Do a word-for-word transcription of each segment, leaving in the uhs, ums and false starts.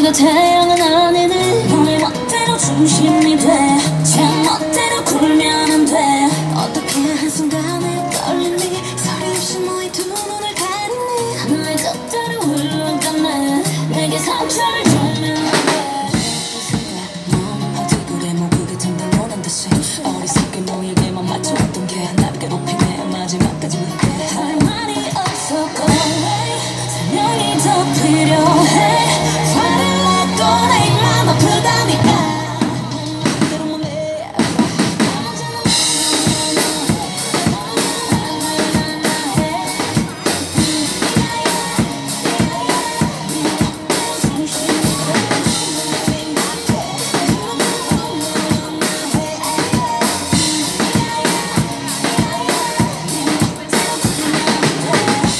나 태양은 아니네. 너의 멋대로 중심이 돼. 제 멋대로 굴면 안 돼. 어떻게 한순간에 떨리니 소리 없이 너의 두 눈을 가리니 너의 뜻대로 흘러가네. 내게 상처를 주면 안 돼. 넌 어디 그래 뭐 그게 정말 원한 듯이 어리석게 너에게만 맞춰왔던 게 나를 괴롭히네. 마지막까지 왜 할 말이 없어 go away. 설명이 더 필요해. 화를 내고 내 입만 아프다니까.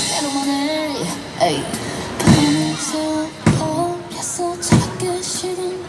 밤에서 어렸어 작게 식은